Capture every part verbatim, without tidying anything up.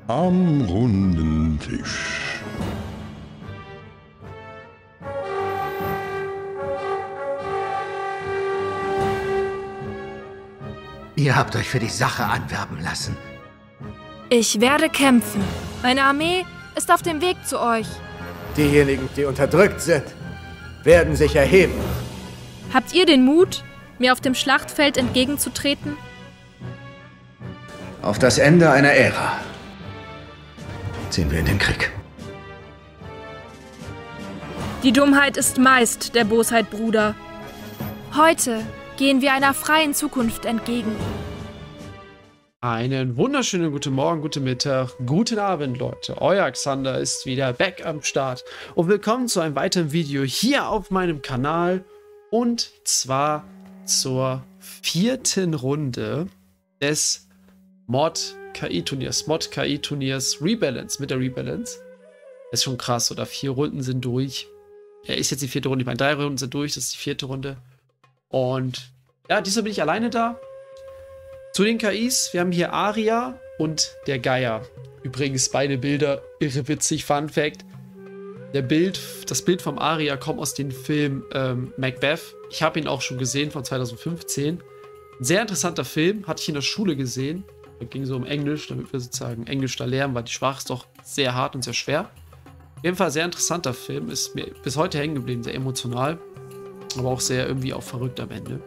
Am runden Tisch. Ihr habt euch für die Sache anwerben lassen. Ich werde kämpfen. Meine Armee ist auf dem Weg zu euch. Diejenigen, die unterdrückt sind, werden sich erheben. Habt ihr den Mut, mir auf dem Schlachtfeld entgegenzutreten? Auf das Ende einer Ära ziehen wir in den Krieg. Die Dummheit ist meist der Bosheit, Bruder. Heute gehen wir einer freien Zukunft entgegen. Einen wunderschönen guten Morgen, guten Mittag, guten Abend, Leute. Euer Xander ist wieder back am Start. Und willkommen zu einem weiteren Video hier auf meinem Kanal. Und zwar zur vierten Runde des Mod-K I-Turniers. Mod-K I-Turniers Rebalance mit der Rebalance. Das ist schon krass, oder? Vier Runden sind durch. Ja, ist jetzt die vierte Runde. Ich meine, drei Runden sind durch, das ist die vierte Runde. Und ja, diesmal bin ich alleine da. Zu den K Is, wir haben hier Arya und der Geier. Übrigens beide Bilder, irre witzig, Fun Fact. Der Bild, das Bild vom Arya kommt aus dem Film ähm, Macbeth. Ich habe ihn auch schon gesehen von zweitausendfünfzehn. Ein sehr interessanter Film, hatte ich in der Schule gesehen. Da ging so um Englisch, damit wir sozusagen Englisch da lernen, weil die Sprache ist doch sehr hart und sehr schwer. Auf jeden Fall sehr interessanter Film, ist mir bis heute hängen geblieben, sehr emotional. Aber auch sehr irgendwie auch verrückt am Ende.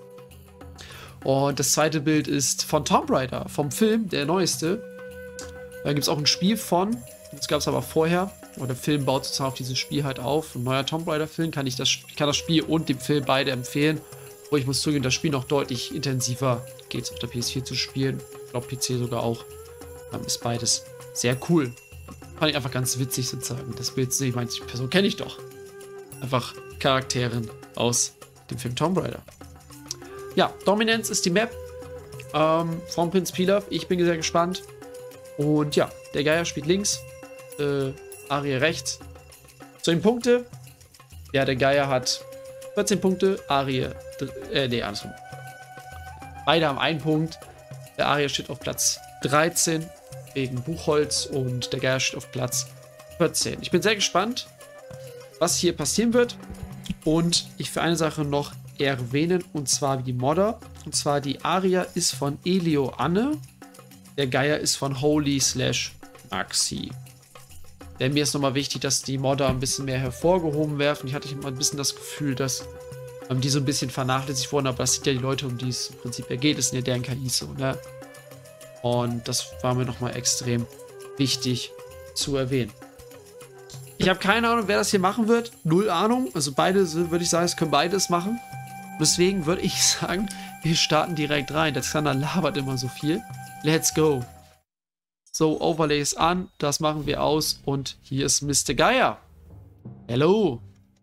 Und das zweite Bild ist von Tomb Raider, vom Film, der neueste. Da gibt es auch ein Spiel von, das gab es aber vorher. Und der Film baut sozusagen auf dieses Spiel halt auf. Ein neuer Tomb Raider-Film, kann ich das, ich kann das Spiel und den Film beide empfehlen. Aber ich muss zugeben, das Spiel noch deutlich intensiver geht es auf der P S vier zu spielen. Ich glaube, P C sogar auch. Dann ist beides sehr cool. Fand ich einfach ganz witzig sozusagen. Das Bild zu sehen, ich meine, die Person kenne ich doch. Einfach Charakteren aus dem Film Tomb Raider. Ja, Dominance ist die Map ähm, von Prince Pilaf. Ich bin sehr gespannt. Und ja, der Geier spielt links, äh, Arya rechts. Zu den Punkten. Ja, der Geier hat vierzehn Punkte, Arya, äh, nee, andersrum. Beide haben einen Punkt. Der Arya steht auf Platz dreizehn wegen Buchholz und der Geier steht auf Platz vierzehn. Ich bin sehr gespannt, was hier passieren wird. Und ich will eine Sache noch erwähnen, und zwar die Modder. Und zwar die Arya ist von Elio Anne. Der Geier ist von Holy slash Maxi. Denn mir ist nochmal wichtig, dass die Modder ein bisschen mehr hervorgehoben werden. Ich hatte immer ein bisschen das Gefühl, dass ähm, die so ein bisschen vernachlässigt wurden, aber das sind ja die Leute, um die es im Prinzip geht. Das sind ja deren K Is so, ne? Und das war mir nochmal extrem wichtig zu erwähnen. Ich habe keine Ahnung, wer das hier machen wird. Null Ahnung. Also beide, würde ich sagen, es können beides machen. Deswegen würde ich sagen, wir starten direkt rein. Der Xander labert immer so viel. Let's go. So, Overlay ist an. Das machen wir aus. Und hier ist Mister Geier. Hello.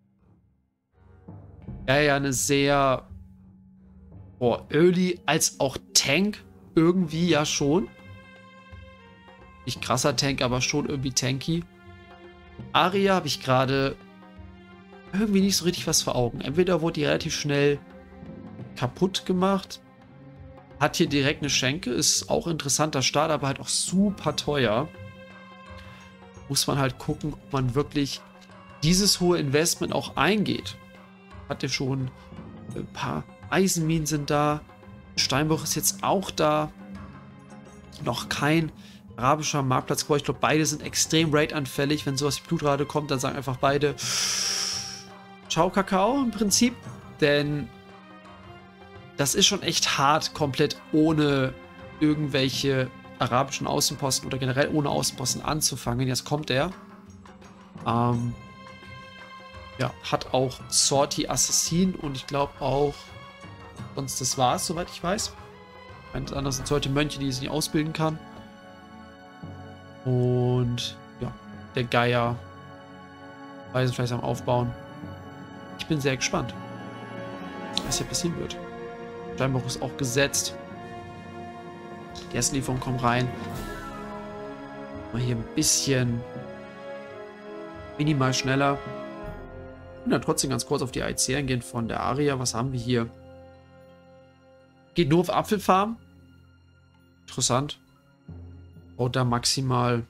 Geier eine sehr boah, Early als auch Tank. Irgendwie ja schon. Nicht krasser Tank, aber schon irgendwie tanky. Arya habe ich gerade irgendwie nicht so richtig was vor Augen. Entweder wurde die relativ schnell kaputt gemacht, hat hier direkt eine Schenke, ist auch interessanter Start, aber halt auch super teuer. Muss man halt gucken, ob man wirklich dieses hohe Investment auch eingeht. Hat ja schon ein paar Eisenminen sind da. Steinbruch ist jetzt auch da. Noch kein arabischer Marktplatz. Ich glaube, beide sind extrem raid-anfällig. Wenn sowas wie Blutrade kommt, dann sagen einfach beide Ciao, Kakao im Prinzip. Denn das ist schon echt hart, komplett ohne irgendwelche arabischen Außenposten oder generell ohne Außenposten anzufangen. Jetzt kommt er. Ähm, ja, hat auch Sorti Assassin und ich glaube auch sonst das war's, soweit ich weiß. Eines anderes sind solche Mönche, die sie nicht ausbilden kann. Und ja, der Geier weiß vielleicht am Aufbauen. Ich bin sehr gespannt, was hier passieren wird. Steinbruch ist auch gesetzt. Die ersten Lieferungen kommen rein. Mal hier ein bisschen minimal schneller. Und dann trotzdem ganz kurz auf die I C eingehen von der Arya. Was haben wir hier? Geht nur auf Apfelfarm. Interessant. Baut da maximal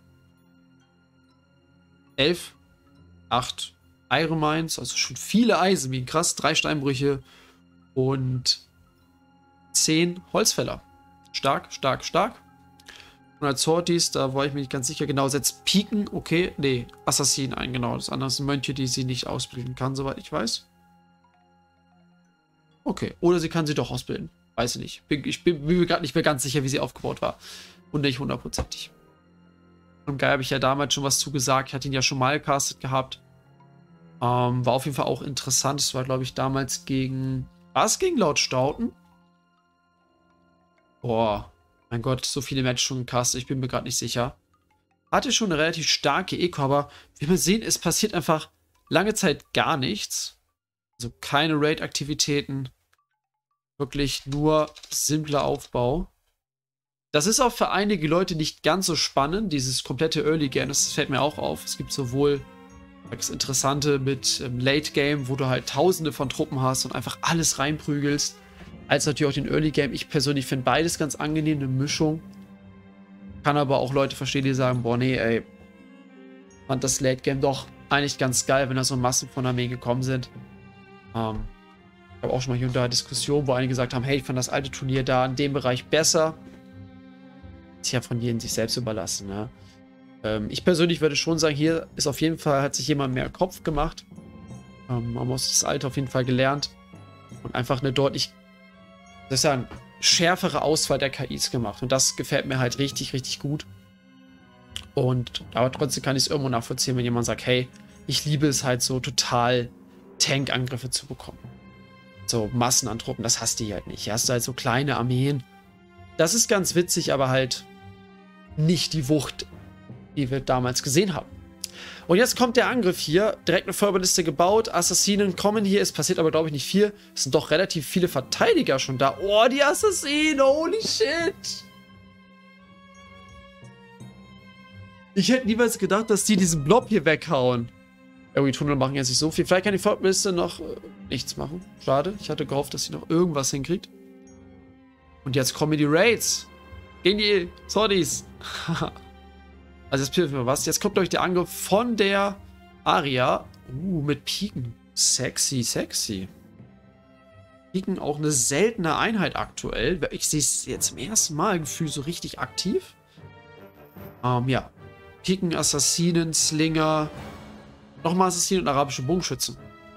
elf, acht Iron Mines, also schon viele Eisenminen, krass, drei Steinbrüche und zehn Holzfäller. Stark, stark, stark. Und als Hortis, da war ich mir nicht ganz sicher, genau, setzt Piken, okay, nee, Assassinen ein, genau. Das andere sind Mönche, die sie nicht ausbilden kann, soweit ich weiß. Okay, oder sie kann sie doch ausbilden. Weiß ich nicht. Bin, ich bin, bin mir gerade nicht mehr ganz sicher, wie sie aufgebaut war. Und nicht hundertprozentig. Und Geil habe ich ja damals schon was zugesagt. Ich hatte ihn ja schon mal gecastet gehabt. Ähm, war auf jeden Fall auch interessant. Es war, glaube ich, damals gegen... War es gegen Lord Stauten? Boah, mein Gott, so viele Matches schon gecastet. Ich bin mir gerade nicht sicher. Hatte schon eine relativ starke Eco, aber wie wir sehen, es passiert einfach lange Zeit gar nichts. Also keine Raid-Aktivitäten. Wirklich nur simpler Aufbau. Das ist auch für einige Leute nicht ganz so spannend, dieses komplette Early Game. Das fällt mir auch auf. Es gibt sowohl das Interessante mit ähm, Late Game, wo du halt tausende von Truppen hast und einfach alles reinprügelst, als natürlich auch den Early Game. Ich persönlich finde beides ganz angenehm, eine Mischung. Kann aber auch Leute verstehen, die sagen, boah, nee, ey, fand das Late Game doch eigentlich ganz geil, wenn da so Massen von Armeen gekommen sind. Ähm, ich habe auch schon mal hier und da Diskussionen, wo einige gesagt haben, hey, ich fand das alte Turnier da in dem Bereich besser. Ist ja von jedem sich selbst überlassen, ne? Ähm, ich persönlich würde schon sagen, hier ist auf jeden Fall, hat sich jemand mehr Kopf gemacht. Ähm, man muss das alte auf jeden Fall gelernt und einfach eine deutlich, das ist ja eine schärfere Auswahl der K Is gemacht. Und das gefällt mir halt richtig, richtig gut. Und aber trotzdem kann ich es irgendwo nachvollziehen, wenn jemand sagt, hey, ich liebe es halt so total Tank-Angriffe zu bekommen. So Massen an Truppen, das hast du hier halt nicht. Hier hast du halt so kleine Armeen. Das ist ganz witzig, aber halt nicht die Wucht, die wir damals gesehen haben. Und jetzt kommt der Angriff hier. Direkt eine Feuerwehrliste gebaut. Assassinen kommen hier. Es passiert aber, glaube ich, nicht viel. Es sind doch relativ viele Verteidiger schon da. Oh, die Assassinen. Holy shit. Ich hätte niemals gedacht, dass die diesen Blob hier weghauen. Ja, die Tunnel machen jetzt nicht so viel. Vielleicht kann die Feuerwehrliste noch äh, nichts machen. Schade. Ich hatte gehofft, dass sie noch irgendwas hinkriegt. Und jetzt kommen die Raids. Gegen die Sordis. Also jetzt prüfen wir was. Jetzt kommt euch der Angriff von der Aria. Uh, mit Piken. Sexy, sexy. Piken auch eine seltene Einheit aktuell. Ich sehe es jetzt zum ersten Mal Gefühl so richtig aktiv. Ähm, ja. Piken, Assassinen, Slinger. Nochmal Assassinen und arabische Bogenschützen.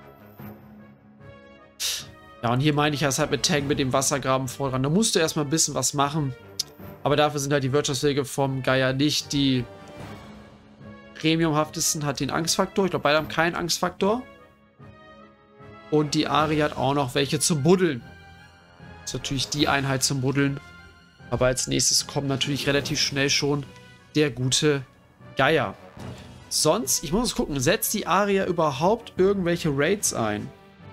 Ja, und hier meine ich das halt mit Tank, mit dem Wassergraben voran. Da musst du erstmal ein bisschen was machen. Aber dafür sind halt die Wirtschaftswege vom Gaia nicht die premiumhaftesten. Hat den Angstfaktor. Ich glaube, beide haben keinen Angstfaktor. Und die Aria hat auch noch welche zum Buddeln. Das ist natürlich die Einheit zum Buddeln. Aber als nächstes kommt natürlich relativ schnell schon der gute Gaia. Sonst, ich muss gucken, setzt die Aria überhaupt irgendwelche Raids ein?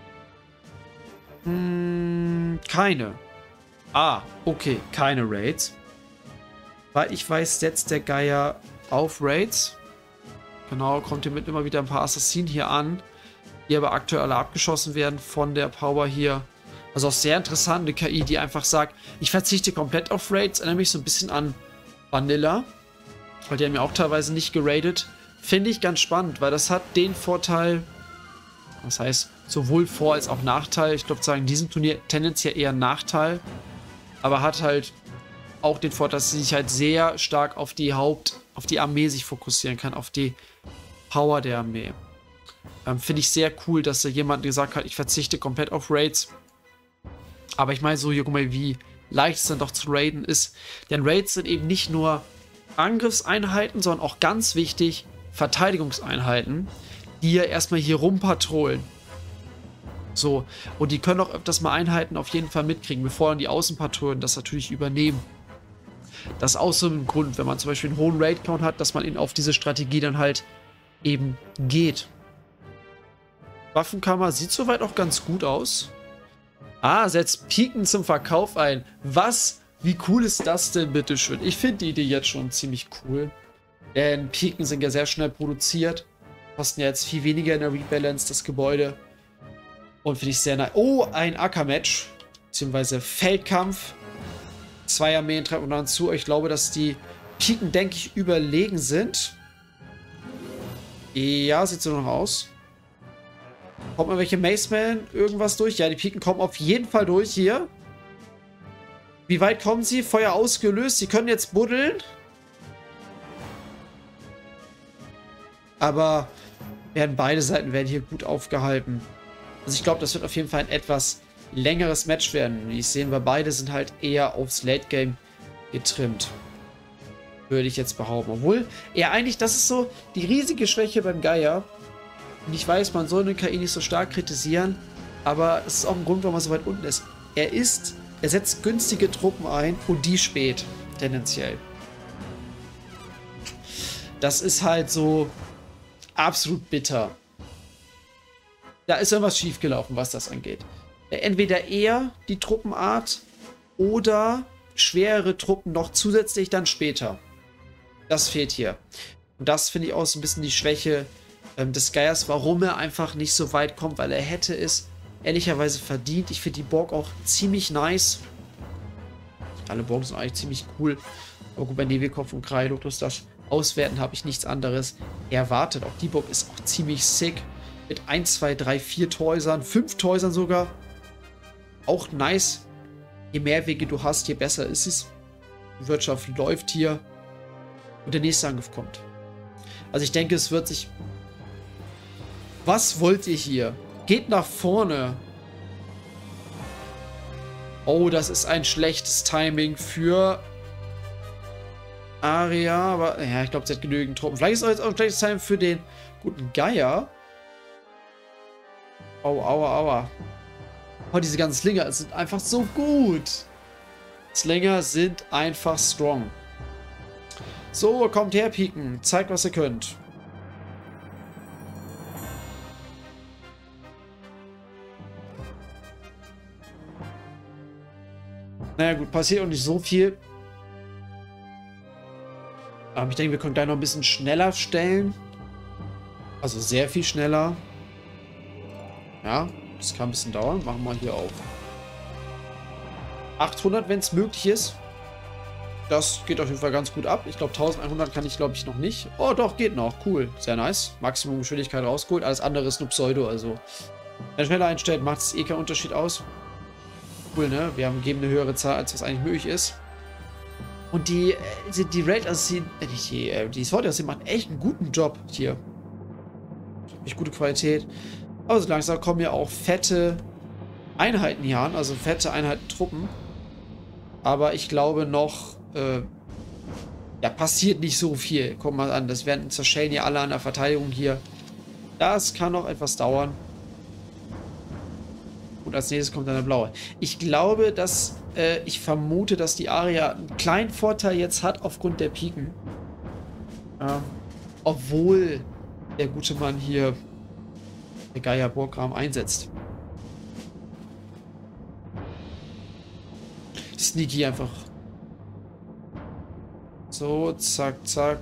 Hm, keine. Ah, okay, keine Raids. Weil ich weiß, setzt der Gaia auf Raids. Genau, kommt hier mit immer wieder ein paar Assassinen hier an, die aber aktuell alle abgeschossen werden von der Power hier. Also auch sehr interessante K I, die einfach sagt, ich verzichte komplett auf Raids. Erinnere mich so ein bisschen an Vanilla, weil die haben ja auch teilweise nicht geradet. Finde ich ganz spannend, weil das hat den Vorteil, das heißt, sowohl Vor- als auch Nachteil. Ich glaube, sagen, in diesem Turnier tendenziell eher Nachteil, aber hat halt auch den Vorteil, dass sie sich halt sehr stark auf die Haupt, auf die Armee sich fokussieren kann, auf die Power der Armee. Ähm, Finde ich sehr cool, dass da jemand gesagt hat, ich verzichte komplett auf Raids. Aber ich meine so, guck mal, wie leicht es dann doch zu raiden ist. Denn Raids sind eben nicht nur Angriffseinheiten, sondern auch ganz wichtig Verteidigungseinheiten, die ja erstmal hier rumpatrollen. So, und die können auch öfters mal Einheiten auf jeden Fall mitkriegen, bevor dann die Außenpatrouillen das natürlich übernehmen. Das ist auch so ein Grund, wenn man zum Beispiel einen hohen Raid-Count hat, dass man eben auf diese Strategie dann halt eben geht. Waffenkammer sieht soweit auch ganz gut aus. Ah, setzt Piken zum Verkauf ein. Was? Wie cool ist das denn, bitteschön? Ich finde die Idee jetzt schon ziemlich cool. Denn Piken sind ja sehr schnell produziert. Kosten ja jetzt viel weniger in der Rebalance, das Gebäude. Und finde ich sehr nice. Oh, ein Ackermatch. Beziehungsweise Feldkampf. Zwei Armeen treffen dann zu. Ich glaube, dass die Piken, denke ich, überlegen sind. Ja, sieht so noch aus. Kommt mal welche Maceman irgendwas durch? Ja, die Piken kommen auf jeden Fall durch hier. Wie weit kommen sie? Feuer ausgelöst. Sie können jetzt buddeln. Aber werden beide Seiten werden hier gut aufgehalten. Also ich glaube, das wird auf jeden Fall ein etwas längeres Match werden. Wie ich sehen wir, beide sind halt eher aufs Late Game getrimmt. Würde ich jetzt behaupten. Obwohl, ja eigentlich, das ist so die riesige Schwäche beim Gaia. Und ich weiß, man soll eine K I nicht so stark kritisieren, aber es ist auch ein Grund, warum er so weit unten ist. Er ist, er setzt günstige Truppen ein und die spät, tendenziell. Das ist halt so absolut bitter. Da ist irgendwas schiefgelaufen, was das angeht. Entweder eher die Truppenart oder schwerere Truppen noch zusätzlich dann später. Das fehlt hier. Und das finde ich auch so ein bisschen die Schwäche ähm, des Gaias, warum er einfach nicht so weit kommt, weil er hätte es ehrlicherweise verdient. Ich finde die Borg auch ziemlich nice. Alle Borg sind eigentlich ziemlich cool. Aber gut, bei Nebelkopf und Kreidoktus das auswerten habe ich nichts anderes erwartet. Auch die Borg ist auch ziemlich sick. Mit eins, zwei, drei, vier Täusern, fünf Täusern sogar. Auch nice. Je mehr Wege du hast, je besser ist es. Die Wirtschaft läuft hier. Und der nächste Angriff kommt. Also ich denke, es wird sich... Was wollt ihr hier? Geht nach vorne. Oh, das ist ein schlechtes Timing für Aria. Aber ja, ich glaube, sie hat genügend Truppen. Vielleicht ist es auch ein schlechtes Timing für den guten Gaia. Aua, aua, aua. Oh, diese ganzen Slinger sind einfach so gut. Slinger sind einfach strong. So, kommt her, Piken. Zeigt, was ihr könnt. Naja, gut, passiert auch nicht so viel. Aber ich denke, wir können gleich noch ein bisschen schneller stellen. Also sehr viel schneller. Ja, das kann ein bisschen dauern. Machen wir hier auf achthundert, wenn es möglich ist. Das geht auf jeden Fall ganz gut ab. Ich glaube, eintausendeinhundert kann ich, glaube ich, noch nicht. Oh, doch, geht noch. Cool. Sehr nice. Maximum Geschwindigkeit rausgeholt. Alles andere ist nur Pseudo. Also, wenn schneller einstellt, macht es eh keinen Unterschied aus. Cool, ne? Wir haben geben eine höhere Zahl, als was eigentlich möglich ist. Und die, die, die Raid, also die, die, die, die Sword, die machen echt einen guten Job hier. Echt gute Qualität. Aber so langsam kommen ja auch fette Einheiten hier an. Also fette Einheiten Truppen. Aber ich glaube noch, äh, ja, passiert nicht so viel. Guck mal an, das werden zerschellen ja alle an der Verteidigung hier. Das kann noch etwas dauern. Und als nächstes kommt dann der blaue. Ich glaube, dass, äh, ich vermute, dass die Aria einen kleinen Vorteil jetzt hat aufgrund der Piken. Ähm, obwohl der gute Mann hier der Gaia Burggraben einsetzt. Sneaky einfach. So, zack, zack.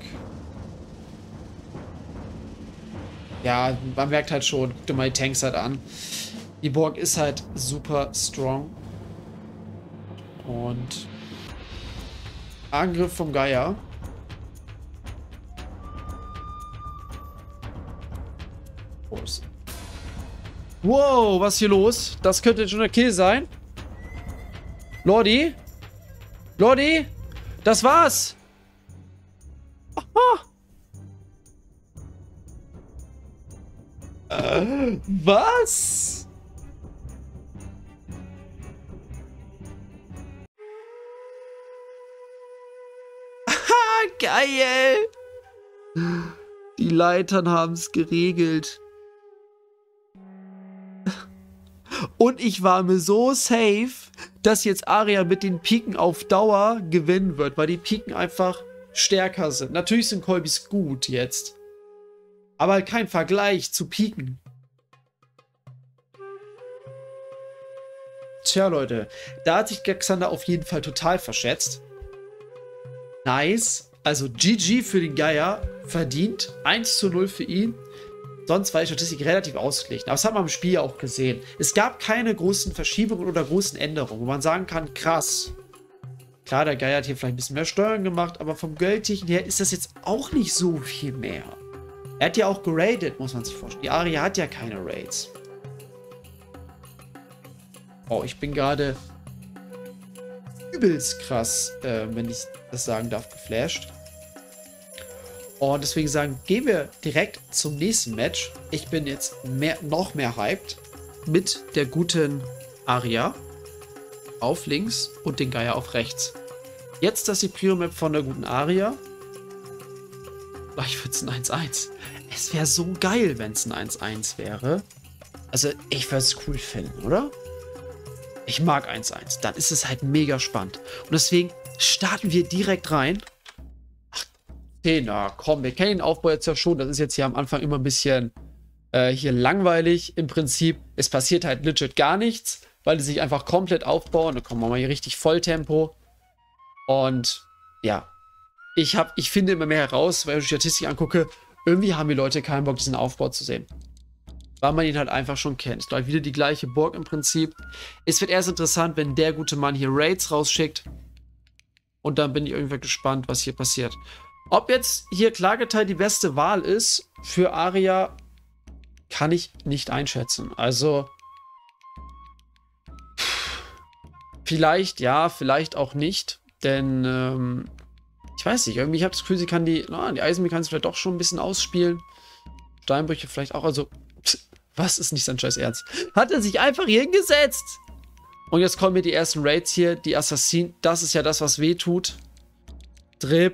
Ja, man merkt halt schon, guck dir mal die Tanks halt an. Die Borg ist halt super strong. Und Angriff vom Gaia. Wow, was ist hier los? Das könnte schon ein Kill sein. Lordi? Lordi? Das war's! Aha. Äh, was? Aha, geil! Die Leitern haben es geregelt. Und ich war mir so safe, dass jetzt Aria mit den Piken auf Dauer gewinnen wird, weil die Piken einfach stärker sind. Natürlich sind Kolbis gut jetzt. Aber halt kein Vergleich zu Piken. Tja, Leute. Da hat sich Gaxander auf jeden Fall total verschätzt. Nice. Also G G für den Gaia. Verdient. eins zu null für ihn. Sonst war die Statistik relativ ausgeglichen. Aber das hat man im Spiel auch gesehen. Es gab keine großen Verschiebungen oder großen Änderungen, wo man sagen kann, krass. Klar, der Guy hat hier vielleicht ein bisschen mehr Steuern gemacht, aber vom Geldtechnik her ist das jetzt auch nicht so viel mehr. Er hat ja auch geradet, muss man sich vorstellen. Die Aria hat ja keine Raids. Oh, ich bin gerade übelst krass, äh, wenn ich das sagen darf, geflasht. Und deswegen sagen, gehen wir direkt zum nächsten Match. Ich bin jetzt mehr, noch mehr hyped mit der guten Aria auf links und den Geier auf rechts. Jetzt das die Prio-Map von der guten Aria. Vielleicht wird es ein eins eins. Es wäre so geil, wenn es ein eins eins wäre. Also, ich würde es cool finden, oder? Ich mag eins eins. Dann ist es halt mega spannend. Und deswegen starten wir direkt rein. Ach, na komm, wir kennen den Aufbau jetzt ja schon. Das ist jetzt hier am Anfang immer ein bisschen äh, hier langweilig. Im Prinzip, es passiert halt legit gar nichts, weil die sich einfach komplett aufbauen. Da kommen wir mal hier richtig Volltempo. Und ja, ich, hab, ich finde immer mehr heraus, weil ich die Statistik angucke, irgendwie haben die Leute keinen Bock, diesen Aufbau zu sehen. Weil man ihn halt einfach schon kennt. Es bleibt wieder die gleiche Burg im Prinzip. Es wird erst interessant, wenn der gute Mann hier Raids rausschickt. Und dann bin ich irgendwie gespannt, was hier passiert. Ob jetzt hier Klageteil die beste Wahl ist für Aria, kann ich nicht einschätzen. Also, vielleicht ja, vielleicht auch nicht. Denn, ähm, ich weiß nicht, irgendwie habe ich das Gefühl, sie kann die, na, die Eisenmechanik vielleicht doch schon ein bisschen ausspielen. Steinbrüche vielleicht auch, also, pss, was ist nicht sein scheiß Ernst? Hat er sich einfach hier hingesetzt? Und jetzt kommen mir die ersten Raids hier, die Assassinen, das ist ja das, was weh tut. Drip.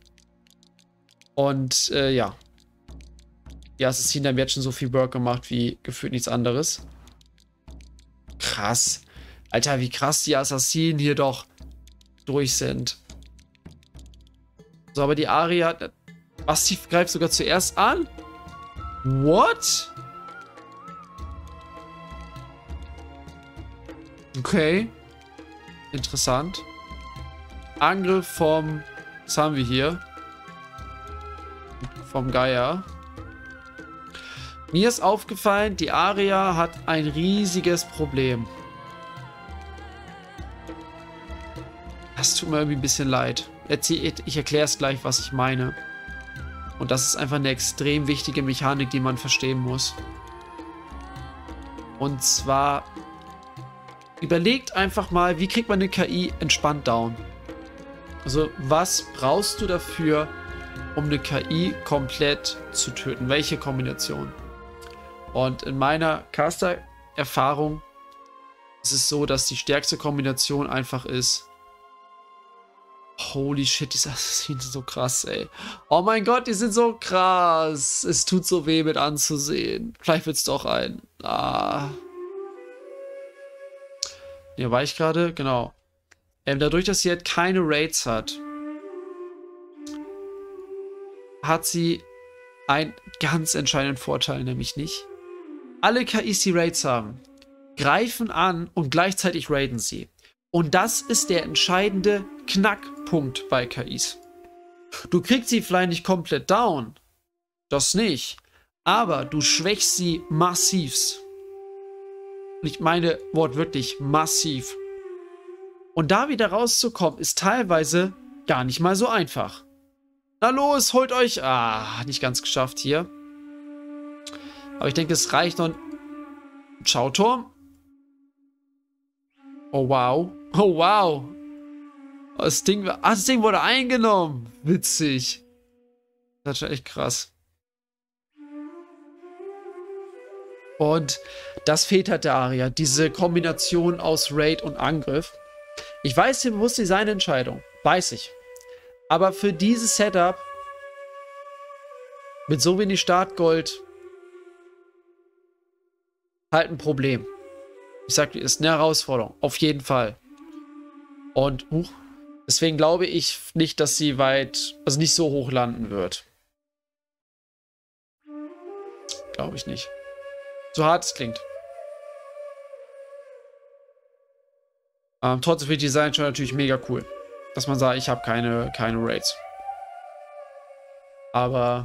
Und, äh, ja. Die Assassinen haben jetzt schon so viel Work gemacht, wie gefühlt nichts anderes. Krass. Alter, wie krass die Assassinen hier doch durch sind. So, aber die Aria, Basti greift sogar zuerst an. What? Okay. Interessant. Angriff vom, was haben wir hier? Vom Geier. Mir ist aufgefallen, die Aria hat ein riesiges Problem. Das tut mir irgendwie ein bisschen leid. Ich erkläre es gleich, was ich meine. Und das ist einfach eine extrem wichtige Mechanik, die man verstehen muss. Und zwar, überlegt einfach mal, wie kriegt man eine K I entspannt down? Also, was brauchst du dafür, um eine K I komplett zu töten? Welche Kombination? Und in meiner Caster-Erfahrung ist es so, dass die stärkste Kombination einfach ist, holy shit, diese Assassinen sind so krass, ey. Oh mein Gott, die sind so krass. Es tut so weh mit anzusehen. Vielleicht wird es doch ein. Ah. Hier war ich gerade, genau. Ähm, dadurch, dass sie halt keine Raids hat, hat sie einen ganz entscheidenden Vorteil, nämlich nicht. Alle K Is, die Raids haben, greifen an und gleichzeitig raiden sie. Und das ist der entscheidende Knackpunkt bei K Is. Du kriegst sie vielleicht nicht komplett down. Das nicht. Aber du schwächst sie massivst. Und ich meine wortwörtlich massiv. Und da wieder rauszukommen, ist teilweise gar nicht mal so einfach. Na los, holt euch... Ah, nicht ganz geschafft hier. Aber ich denke, es reicht noch ein Schauturm. Oh, wow. Oh, wow. Das Ding, ah, das Ding wurde eingenommen. Witzig. Das ist schon echt krass. Und das fehlt halt der Aria. Diese Kombination aus Raid und Angriff. Ich weiß hier bewusst seine Entscheidung. Weiß ich. Aber für dieses Setup mit so wenig Startgold halt ein Problem. Ich sag, ist eine Herausforderung. Auf jeden Fall. Und uh, deswegen glaube ich nicht, dass sie weit, also nicht so hoch landen wird. Glaube ich nicht. So hart es klingt. Ähm, trotzdem finde ich die Design schon natürlich mega cool. Dass man sagt, ich habe keine, keine Raids. Aber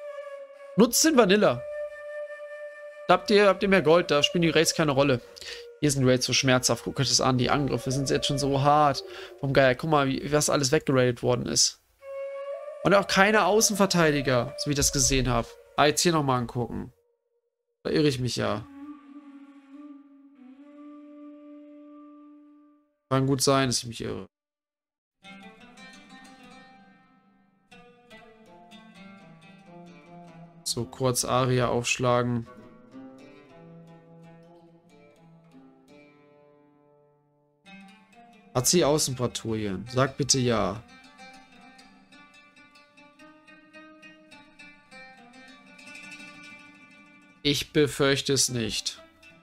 nutzt den Vanilla. Da habt ihr, habt ihr mehr Gold, da spielen die Raids keine Rolle. Hier sind Raids so schmerzhaft. Guckt euch das an. Die Angriffe sind jetzt schon so hart. Vom Geier. Guck mal, wie was alles weggeradet worden ist. Und auch keine Außenverteidiger, so wie ich das gesehen habe. Ah, jetzt hier nochmal angucken. Da irre ich mich ja. Kann gut sein, dass ich mich irre. So, kurz Aria aufschlagen. Hat sie Außenpatrouillen? Sag bitte ja. Ich befürchte es nicht.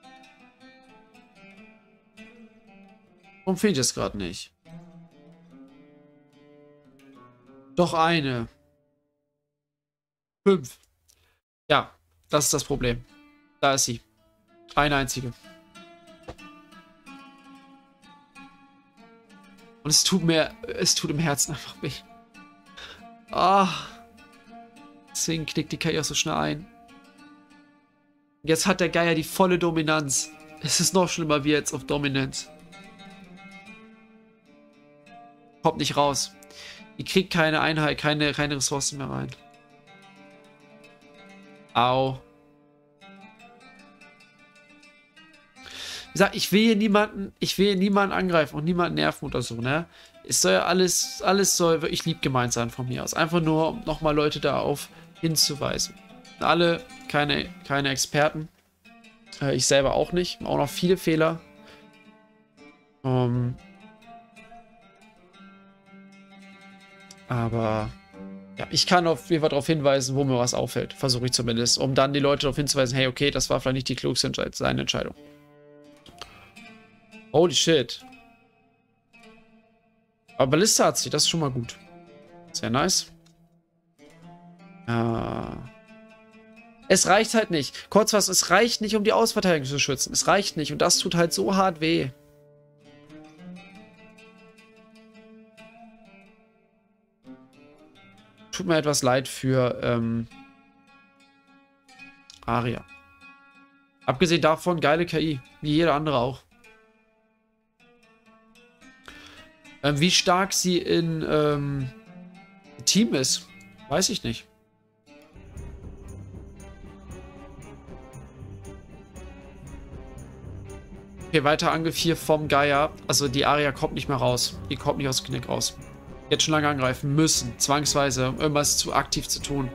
Warum finde ich es gerade nicht? Doch eine. Fünf. Ja, das ist das Problem. Da ist sie. Eine einzige. Und es tut mir, es tut im Herzen einfach weh. Ah. Deswegen knickt die K I auch so schnell ein. Jetzt hat der Geier die volle Dominanz. Es ist noch schlimmer wie jetzt auf Dominanz. Kommt nicht raus. Die kriegt keine Einheit, keine, keine Ressourcen mehr rein. Au. Wie gesagt, ich will hier niemanden, ich will hier niemanden angreifen und niemanden nerven oder so, ne? Es soll ja alles, alles soll wirklich lieb gemeint sein von mir aus. Einfach nur, um nochmal Leute darauf hinzuweisen. Alle keine, keine Experten. Äh, ich selber auch nicht. Auch noch viele Fehler. Ähm... Aber ja, ich kann auf jeden Fall darauf hinweisen, wo mir was auffällt. Versuche ich zumindest. Um dann die Leute darauf hinzuweisen, hey, okay, das war vielleicht nicht die klugste Entscheidung, seine Entscheidung. Holy shit. Aber Ballista hat sie, das ist schon mal gut. Sehr nice. Ah. Es reicht halt nicht. Kurz was, es reicht nicht, um die Außenverteidigung zu schützen. Es reicht nicht und das tut halt so hart weh. Tut mir etwas leid für ähm, Aria. Abgesehen davon, geile K I. Wie jeder andere auch. Ähm, wie stark sie in ähm, Team ist, weiß ich nicht. Okay, weiter Angriff hier vom Geier. Also die Aria kommt nicht mehr raus. Die kommt nicht aus dem Knick raus. Jetzt schon lange angreifen müssen, zwangsweise, um irgendwas zu aktiv zu tun.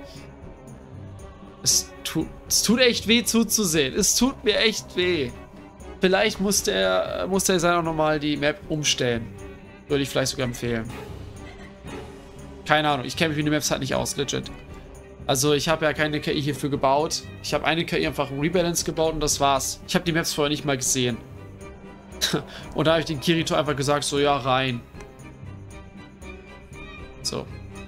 Es tut, es tut echt weh zuzusehen. Es tut mir echt weh. Vielleicht muss der, muss der Designer auch nochmal die Map umstellen. Würde ich vielleicht sogar empfehlen. Keine Ahnung, ich kenne mich mit den Maps halt nicht aus, legit. Also ich habe ja keine K I hierfür gebaut. Ich habe eine K I einfach im Rebalance gebaut und das war's. Ich habe die Maps vorher nicht mal gesehen. Und da habe ich den Kirito einfach gesagt, so ja, rein. So.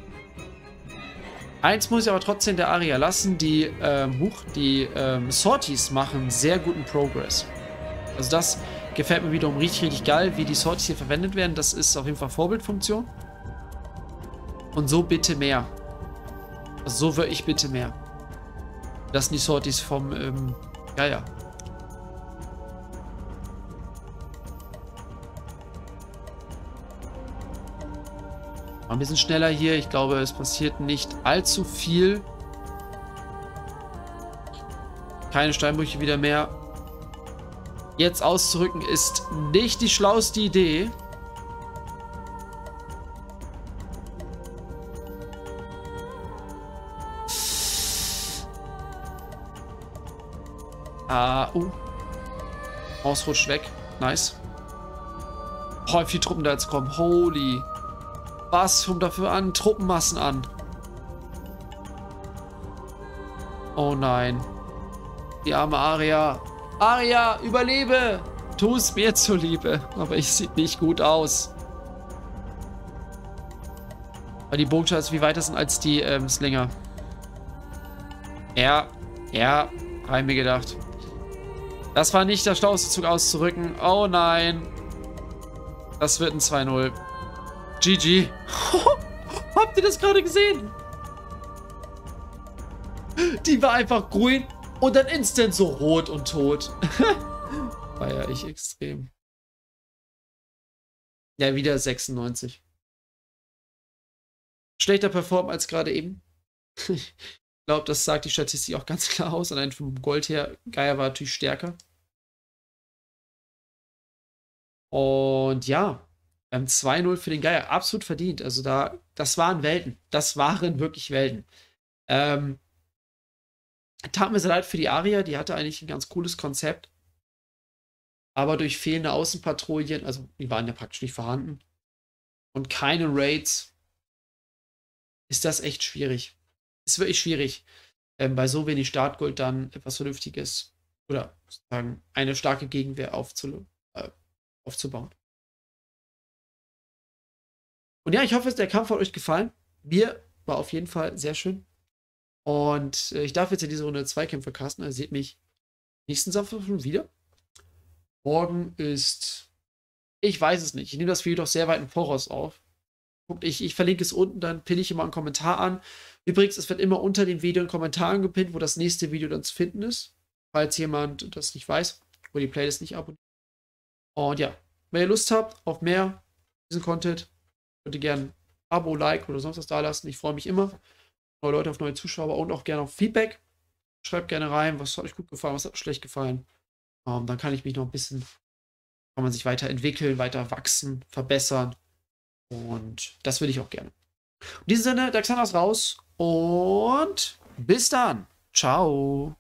Eins muss ich aber trotzdem der Aria lassen. Die, ähm, huch, die ähm, Sorties machen sehr guten Progress. Also das gefällt mir wiederum richtig, richtig geil, wie die Sorties hier verwendet werden. Das ist auf jeden Fall Vorbildfunktion. Und so bitte mehr. Also so würde ich bitte mehr. Das sind die Sorties vom ähm, Geier. Ein bisschen schneller hier. Ich glaube, es passiert nicht allzu viel. Keine Steinbrüche wieder mehr. Jetzt auszurücken ist nicht die schlauste Idee. Ah, uh. Ausrutscht weg. Nice. Oh, wie viele Truppen da jetzt kommen. Holy. Was kommt dafür an? Truppenmassen an. Oh nein. Die arme Aria. Aria, überlebe! Tu es mir zuliebe. Aber ich sieht nicht gut aus. Weil die Bogenschützen viel weiter sind als die ähm, Slinger. Ja, ja, habe ich mir gedacht. Das war nicht der schlauste Zug auszurücken. Oh nein. Das wird ein zwei null. G G. Habt ihr das gerade gesehen? Die war einfach grün und dann instant so rot und tot. Feier ich extrem. Ja, wieder sechsundneunzig. Schlechter performt als gerade eben. Ich glaube, das sagt die Statistik auch ganz klar aus. Allein vom Gold her, Geier war natürlich stärker. Und ja, beim zwei null für den Geier absolut verdient. Also da, das waren Welten. Das waren wirklich Welten. Ähm, tat mir sehr leid für die Aria, die hatte eigentlich ein ganz cooles Konzept. Aber durch fehlende Außenpatrouillen, also die waren ja praktisch nicht vorhanden, und keine Raids, ist das echt schwierig. Ist wirklich schwierig, ähm, bei so wenig Startgold dann etwas Vernünftiges oder sozusagen eine starke Gegenwehr aufzu äh, aufzubauen. Und ja, ich hoffe, der Kampf hat euch gefallen. Mir war auf jeden Fall sehr schön. Und äh, ich darf jetzt in dieser Runde Zweikämpfe casten. Ihr seht mich nächsten Samstag schon wieder. Morgen ist, ich weiß es nicht. Ich nehme das Video doch sehr weit im Voraus auf. Guckt, ich, ich verlinke es unten, dann pinne ich immer einen Kommentar an. Übrigens, es wird immer unter dem Video ein Kommentar angepinnt, wo das nächste Video dann zu finden ist. Falls jemand das nicht weiß, wo die Playlist nicht abonniert. Und ja, wenn ihr Lust habt auf mehr diesen Content, könnt ihr gerne ein Abo, Like oder sonst was da lassen. Ich freue mich immer. Neue Leute auf neue Zuschauer und auch gerne auf Feedback. Schreibt gerne rein, was hat euch gut gefallen, was hat euch schlecht gefallen. Um, dann kann ich mich noch ein bisschen, kann man sich weiterentwickeln, weiter wachsen, verbessern. Und das will ich auch gerne. In diesem Sinne, der Xander ist raus und bis dann. Ciao.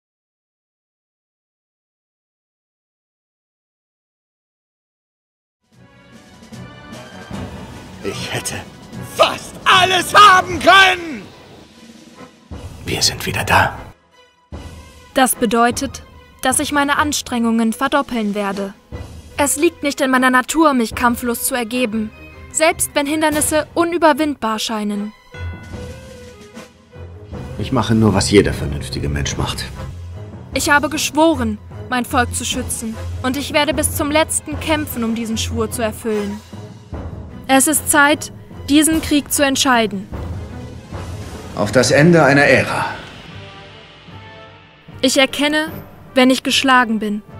Ich hätte fast alles haben können! Wir sind wieder da. Das bedeutet, dass ich meine Anstrengungen verdoppeln werde. Es liegt nicht in meiner Natur, mich kampflos zu ergeben, selbst wenn Hindernisse unüberwindbar scheinen. Ich mache nur, was jeder vernünftige Mensch macht. Ich habe geschworen, mein Volk zu schützen, und ich werde bis zum letzten kämpfen, um diesen Schwur zu erfüllen. Es ist Zeit, diesen Krieg zu entscheiden. Auf das Ende einer Ära. Ich erkenne, wenn ich geschlagen bin.